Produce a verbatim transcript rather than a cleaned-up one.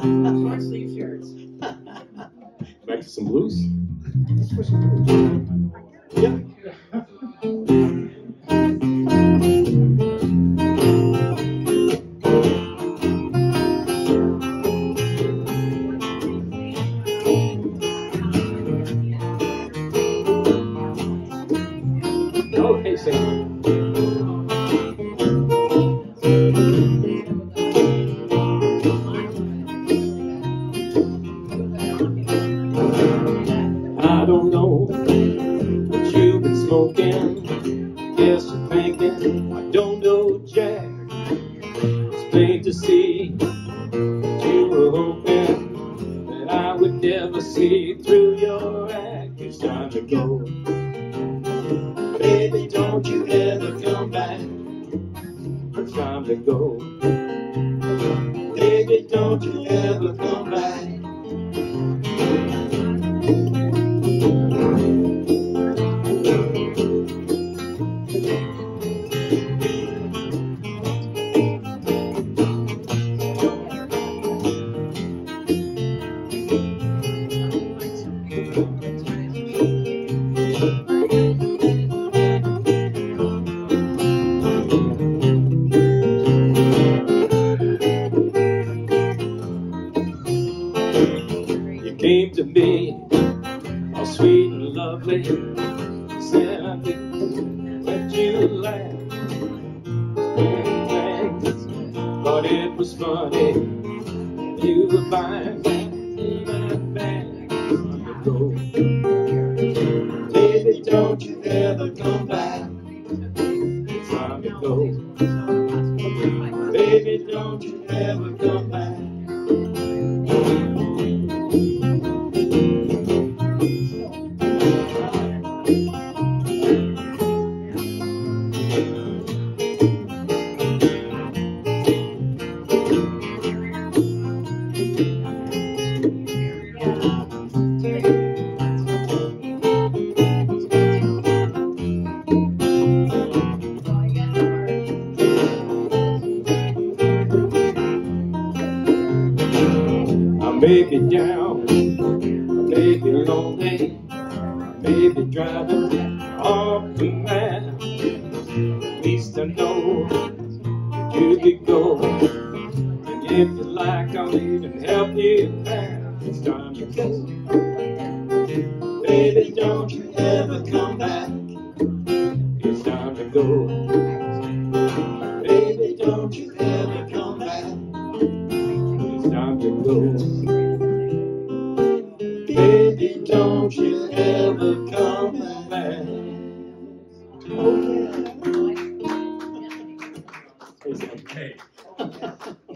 Short sleeve shirts. Back to some blues. Just for some blues. Yep. Oh, hey, Sam. I don't know what you've been smoking. Guess you're thinking I don't know Jack. It's plain to see that you were hoping that I would never see through your act. It's time to go. Baby, don't you ever come back. It's time to go. Baby, don't you ever come back. You came to me all sweet and lovely, said I didn't let you laugh. Thought it was funny, you were buying that bag. Go. Baby, don't you ever come back. It's time to go. Baby, don't you ever come back. I may be down, I may be lonely, I may be driving off the map. At least I know that you could go, and if you like, I'll even help you back. It's time to go. Baby, don't you ever come back. It's time to go. Baby, don't you ever come back. It's time to go. Baby, don't you ever come back. Oh, yeah. Hey.